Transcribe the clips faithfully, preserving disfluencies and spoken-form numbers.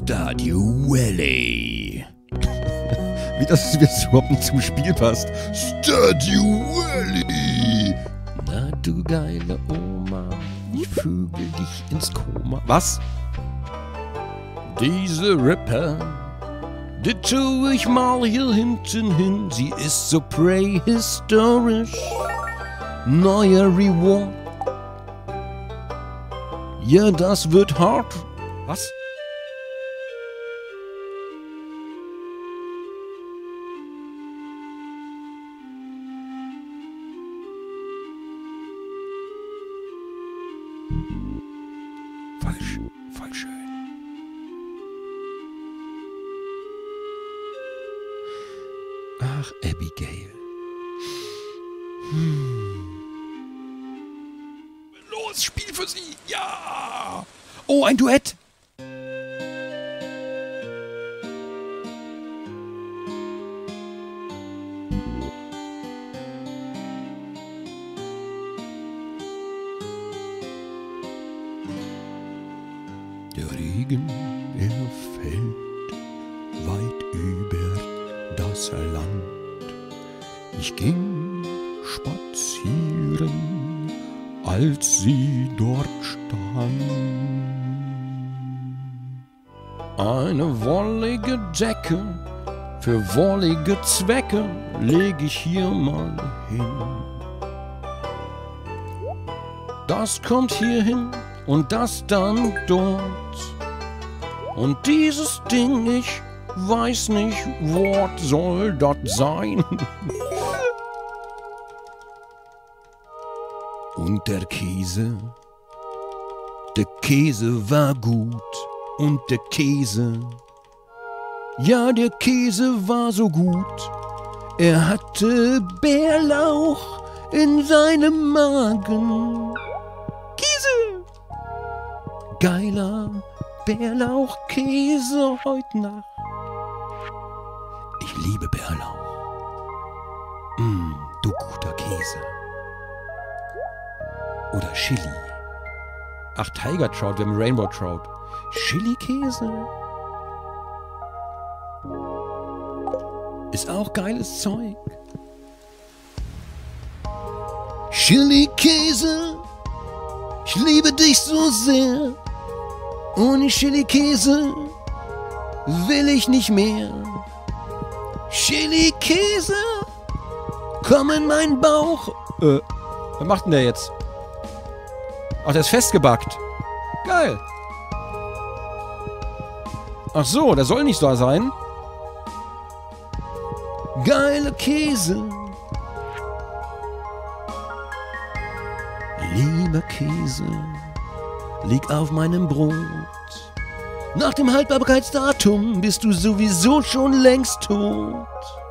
Stardew Valley. Wie das jetzt überhaupt nicht zum Spiel passt. Stardew Valley. Na du geile Oma, ich vögel dich ins Koma. Was? Diese Ripper, die tue ich mal hier hinten hin. Sie ist so prähistorisch. Neuer Reward. Ja, das wird hart. Was? Falsch, voll schön. Ach, Abigail. Hm. Los, Spiel für sie. Ja. Oh, ein Duett. Der Regen, er fällt weit über das Land. Ich ging spazieren, als sie dort stand. Eine wollige Decke, für wollige Zwecke leg ich hier mal hin. Das kommt hier hin und das dann dort. Und dieses Ding, ich weiß nicht, was soll das sein? Und der Käse, der Käse war gut. Und der Käse, ja, der Käse war so gut. Er hatte Bärlauch in seinem Magen. Käse! Geiler Bärlauchkäse heute Nacht. Ich liebe Bärlauch. Mm, du guter Käse. Oder Chili. Ach, Tiger Trout, wir haben Rainbow Trout. Chili-Käse? Ist auch geiles Zeug. Chili-Käse, ich liebe dich so sehr. Ohne Chili-Käse will ich nicht mehr. Chili-Käse, komm in meinen Bauch. Äh, was macht denn der jetzt? Ach, der ist festgebackt. Geil. Ach so, der soll nicht so sein. Geile Käse. Lieber Käse, lieg auf meinem Brot. Nach dem Haltbarkeitsdatum bist du sowieso schon längst tot.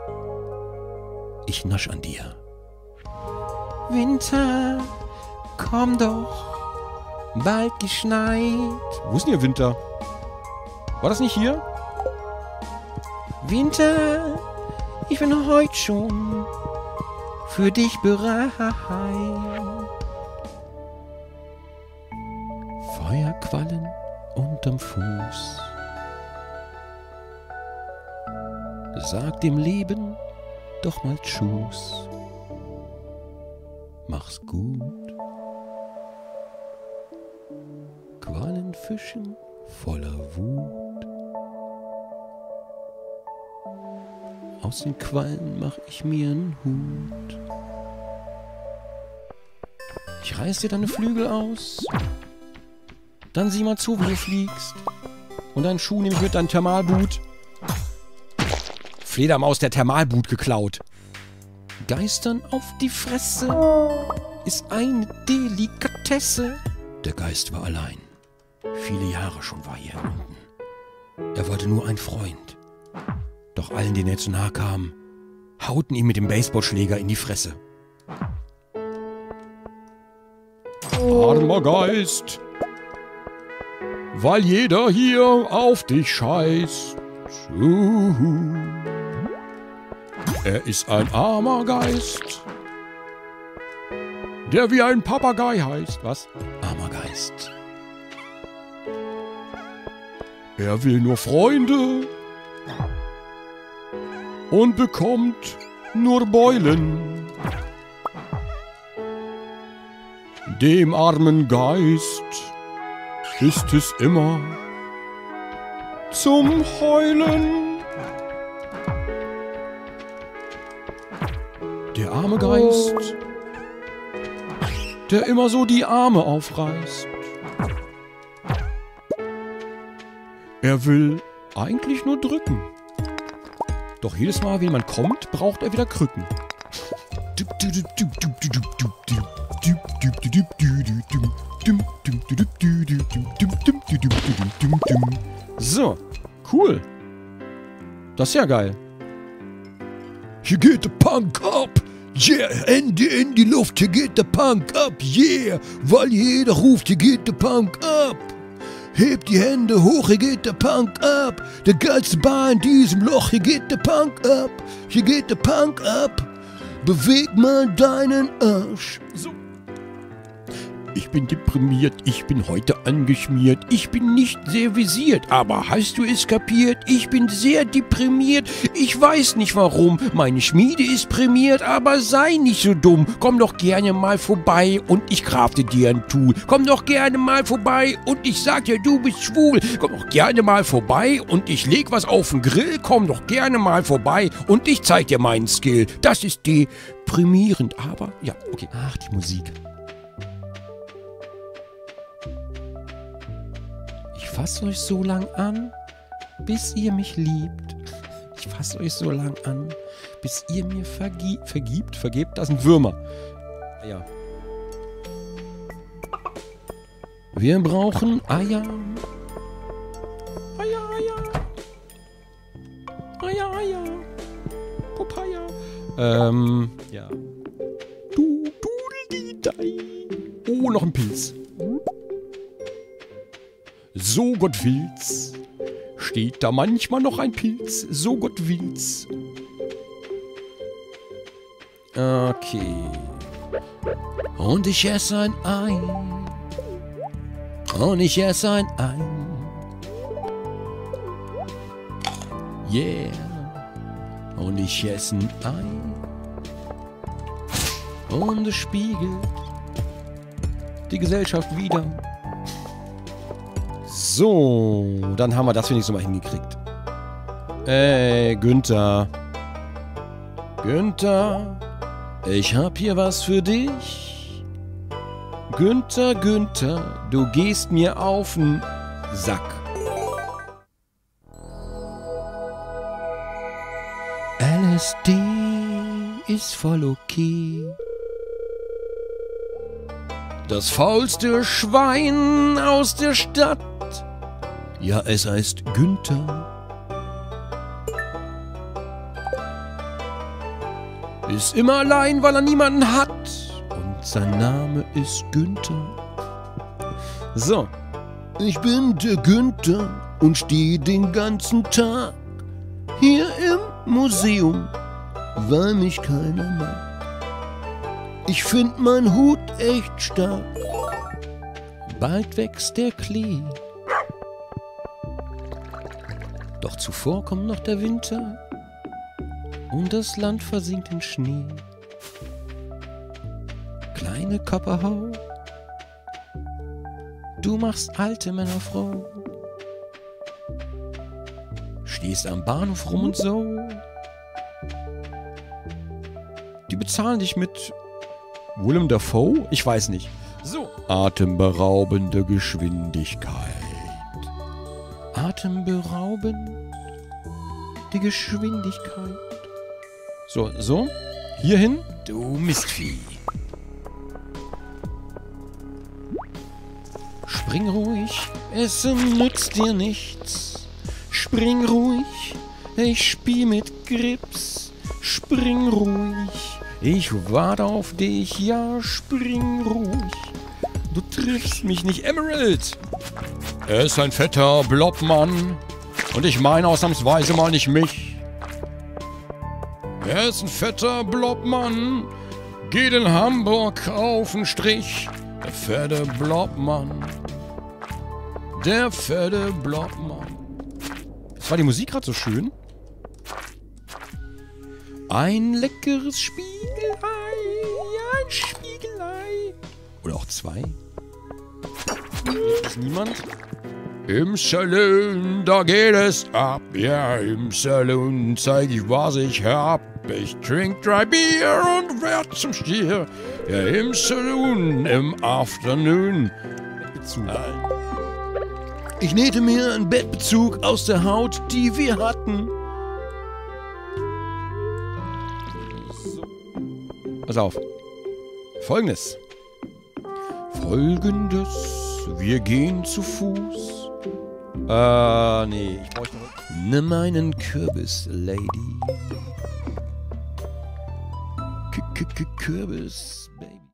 Ich nasch an dir. Winter, komm doch, bald geschneit. Wo ist denn hier Winter? War das nicht hier? Winter, ich bin heute schon für dich bereit. Feuerquallen unterm Fuß. Sag dem Leben doch mal Tschüss. Mach's gut. Quallenfischen voller Wut. Aus den Quallen mach ich mir einen Hut. Ich reiß dir deine Flügel aus. Dann sieh mal zu, wie du fliegst. Und deinen Schuh nehme ich mit, dein Thermalboot. Fledermaus, der Thermalboot geklaut. Geistern auf die Fresse ist eine Delikatesse. Der Geist war allein. Viele Jahre schon war er unten. Er wollte nur einen Freund. Doch allen, denen er zu nahe kam, hauten ihm mit dem Baseballschläger in die Fresse. Armer Geist, weil jeder hier auf dich scheißt. Uhu. Er ist ein armer Geist, der wie ein Papagei heißt. Was? Armer Geist. Er will nur Freunde und bekommt nur Beulen. Dem armen Geist ist es immer zum Heulen. Der arme Geist, der immer so die Arme aufreißt. Er will eigentlich nur drücken. Doch jedes Mal, wenn jemand kommt, braucht er wieder Krücken. So, cool. Das ist ja geil. Hier geht der Punk ab. Yeah, Hände in die Luft, hier geht der Punk ab. Yeah, weil jeder ruft, hier geht der Punk ab. Hebt die Hände hoch, hier geht der Punk ab. Der geilste Bar in diesem Loch, hier geht der Punk ab. Hier geht der Punk ab. Beweg mal deinen Arsch. So. Ich bin deprimiert, ich bin heute angeschmiert, ich bin nicht sehr visiert, aber hast du es kapiert? Ich bin sehr deprimiert, ich weiß nicht warum, meine Schmiede ist prämiert, aber sei nicht so dumm, komm doch gerne mal vorbei und ich crafte dir ein Tool, komm doch gerne mal vorbei und ich sag dir, du bist schwul, komm doch gerne mal vorbei und ich leg was auf den Grill, komm doch gerne mal vorbei und ich zeig dir meinen Skill, das ist deprimierend, aber, ja, okay, ach, die Musik. Ich fasse euch so lang an, bis ihr mich liebt. Ich fasse euch so lang an, bis ihr mir vergi vergibt. Vergebt, das sind Würmer. Ja. Wir brauchen Eier. Eier, Eier. Eier, Eier. Popeye. Ähm, ja. Du, du, die, dei. Oh, noch ein Pilz. So Gott will's, steht da manchmal noch ein Pilz, so Gott will's. Okay. Und ich esse ein Ei. Und ich esse ein Ei. Yeah. Und ich esse ein Ei. Und es spiegelt die Gesellschaft wieder. So, dann haben wir das wenigstens mal hingekriegt. Ey, Günther. Günther, ich hab hier was für dich. Günther, Günther, du gehst mir auf den Sack. L S D ist voll okay. Das faulste Schwein aus der Stadt. Ja, es heißt Günther. Ist immer allein, weil er niemanden hat. Und sein Name ist Günther. So. Ich bin der Günther und stehe den ganzen Tag hier im Museum, weil mich keiner mag. Ich find mein Hut echt stark. Bald wächst der Klee. Doch zuvor kommt noch der Winter und das Land versinkt in Schnee. Kleine Kopperhau, du machst alte Männer froh. Stehst am Bahnhof rum und so. Die bezahlen dich mit Willem Dafoe? Ich weiß nicht. So. Atemberaubende Geschwindigkeit. Atemberaubend die Geschwindigkeit. So, so. Hierhin. Du Mistvieh. Spring ruhig, es nützt dir nichts. Spring ruhig, ich spiel mit Grips. Spring ruhig, ich warte auf dich, ja, spring ruhig. Du triffst mich nicht, Emerald. Er ist ein fetter Blobmann. Und ich meine ausnahmsweise mal nicht mich. Er ist ein fetter Blobmann. Geht in Hamburg auf den Strich. Der fette Blobmann. Der fette Blobmann. Was war die Musik gerade so schön? Ein leckeres Spiegelei, ein Spiegelei. Oder auch zwei. Ist niemand? Im Saloon, da geht es ab. Ja, im Saloon zeig ich, was ich hab. Ich trink drei Bier und werd zum Stier. Ja, im Saloon, im Afternoon. Bettbezug. Ich nähte mir einen Bettbezug aus der Haut, die wir hatten. Pass auf. Folgendes. Folgendes. Wir gehen zu Fuß. Äh, nee, ich bräuchte noch... Nimm einen Kürbis, Lady. K -k -k Kürbis, Baby.